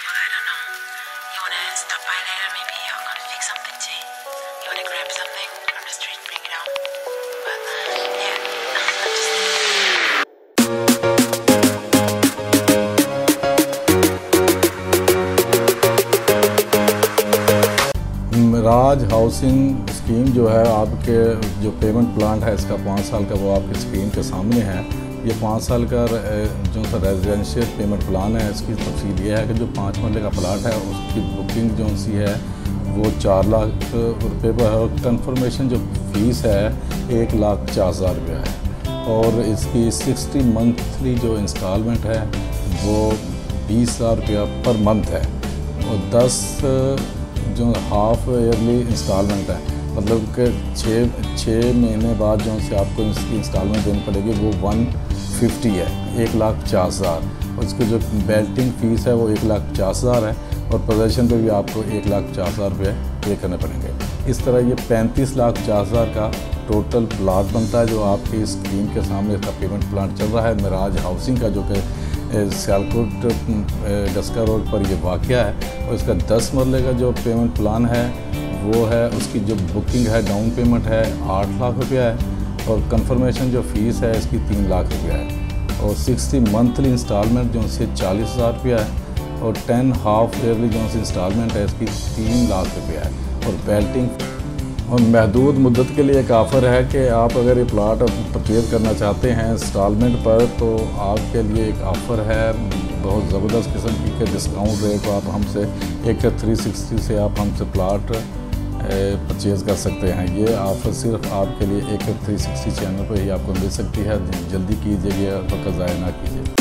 I don't know. You wanna stop by later? Maybe I'm gonna fix something tea. You wanna grab something from the street, bring it out? But yeah, I'm just. Raj housing scheme जो है आपके जो payment plan है इसका 5 साल का वो आपकी स्क्रीन के सामने है। ये 5 साल का जो सा रेजिडेंशियल पेमेंट प्लान है इसकी तफसील ये है कि जो 5 मरले का प्लाट है उसकी बुकिंग जो सी है वो 4 लाख रुपये पर है और कन्फर्मेशन जो फ़ीस है 1,50,000 रुपया है और इसकी 60 मंथली जो इंस्टॉलमेंट है वो 20,000 रुपया पर मंथ है और 10 जो हाफ ईयरली इंस्टॉलमेंट है मतलब कि 6 महीने बाद जो से आपको इसकी इंस्टॉलमेंट देनी पड़ेगी वो 150 है 1,50,000 और इसकी जो बेल्टिंग फ़ीस है वो 1,50,000 है और पोजेसन पे भी आपको 1,50,000 रुपये पे करने पड़ेंगे। इस तरह ये 35,50,000 का टोटल प्लाट बनता है जो आपकी स्क्रीन के सामने इसका पेमेंट प्लान चल रहा है मिराज हाउसिंग का जो कि सियालकोट डस्का रोड पर ये वाक़या है और इसका 10 मरले का जो पेमेंट प्लान है वो है उसकी जो बुकिंग है डाउन पेमेंट है 8 लाख रुपया है और कंफर्मेशन जो फ़ीस है इसकी 3 लाख रुपया है और 60 मंथली इंस्टॉलमेंट जो इससे 40,000 रुपया है और 10 हाफ ईयरली जो इंस्टॉलमेंट है इसकी 3 लाख रुपया है और बेल्टिंग और महदूद मुद्दत के लिए एक ऑफ़र है कि आप अगर ये प्लाट परचेज़ करना चाहते हैं इंस्टॉलमेंट पर तो आपके लिए एक ऑफ़र है बहुत ज़बरदस्त किस्म की के डिस्काउंट रेट आप हमसे 1,360 से आप हमसे प्लाट परचेज़ कर सकते हैं। ये ऑफ़र सिर्फ आपके लिए 1,360 चैनल पर ही आपको मिल सकती है। जल्दी कीजिए, वक्त ज़ाया ना कीजिए।